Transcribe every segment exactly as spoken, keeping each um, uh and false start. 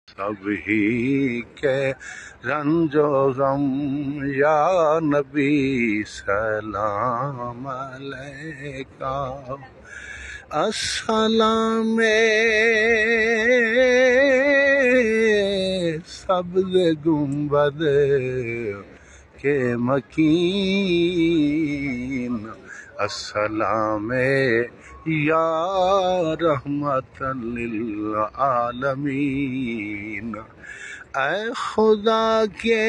سب ہی کے رنج و غم یا نبی سلام علیکہ السلام سبز گنبد کے مکین السلام یا رحمت للعالمین اے خدا کے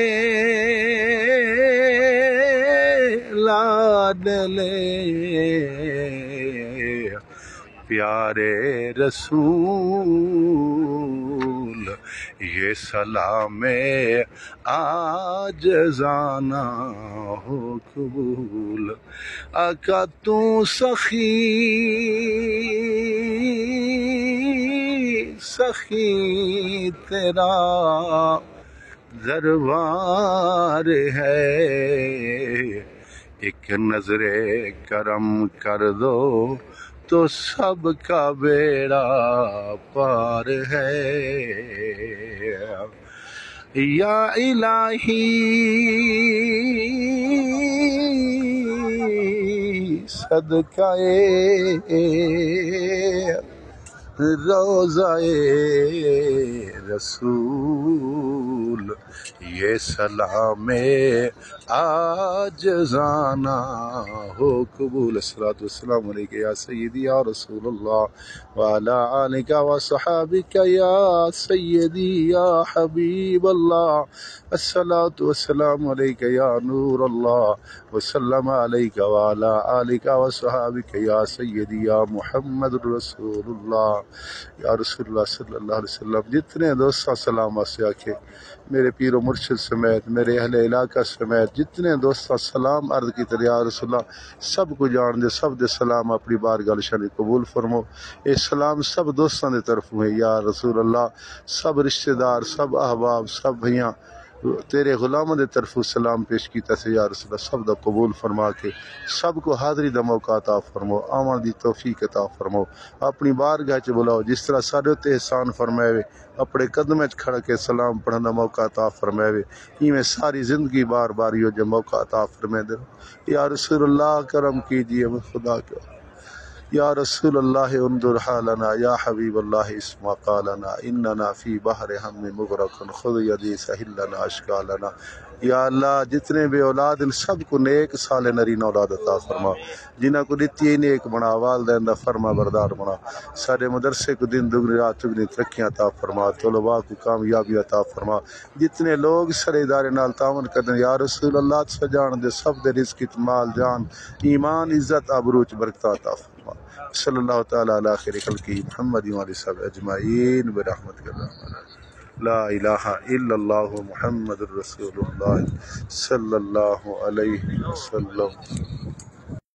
لاڈلے پیارے رسول یہ سلام عاجزانہ ہو قبول آقا تو سخی سخی تیرا دربار ہے ایک نظر کرم کر دو تو سب کا بیڑا پار ہے یا الہی صدقہ روضہ رسول یہ سلام عاجزانہ ہو قبول الصلاۃ والسلام علیکہ یا سیدی یا رسول اللہ وعلی آلک وصحابک یا سیدی یا حبیب اللہ الصلاۃ والسلام علیکہ یا نور اللہ وسلم علیکہ وعلی آلک وصحابک یا سیدی یا محمد رسول اللہ یا رسول اللہ صلی اللہ علیہ وسلم جتنے دوستاں سلام واسطے آکھے میرے پیر و مرشد سمیت میرے اہل علاقہ سمیت جتنے دوستاں سلام عرض کی تر یا رسول اللہ سب کو جان دے سب دے سلام اپنی بارگاہ شان قبول فرمو اے سلام سب دوستاں دے طرف ہوئے یا رسول اللہ سب رشتہ دار سب احباب سب بھیاں تیرے غلاموں دے طرف سلام پیش کیتا سے یا رسول اللہ سب دا قبول فرما کے سب کو حاضری دا موقع عطا فرمو آمن دی توفیق عطا فرمو اپنی بارگاہ چ بلاؤ جس طرح سارے تے احسان فرمائے اپنے قدم چ کھڑ کے سلام پڑھن دا موقع عطا فرمائے ایویں ساری زندگی بار بار یہ جو موقع عطا فرمائے دے یا رسول اللہ کرم کیجیے خدا کے یا رسول اللہ انظر حالنا یا حبیب اللہ اسمع قالنا اننا فی بحر ہم مغرق خذ یدی سہل لنا اشکالنا یا اللہ جتنے بے اولاد ان سب کو نیک سال نرین اولاد عطا فرما جنہ کو دیتی نیک بنا والدین دا فرما بردار بنا سارے مدرسے کو دن دگنی رات دگنی ترقیاں عطا فرما طلباء کو کامیابی عطا فرما جتنے لوگ سر ادارے نال تعاون کردن یا رسول اللہ سجان دے سب دے رزق مال جان ایمان عزت آبروچ برکت عطا فرما صلی اللہ تعالی علی خیر خلقہ محمد و علیہ وسلم اجمعین برحمتک اللہم لا الہ الا اللہ محمد رسول اللہ صلی اللہ علیہ وسلم.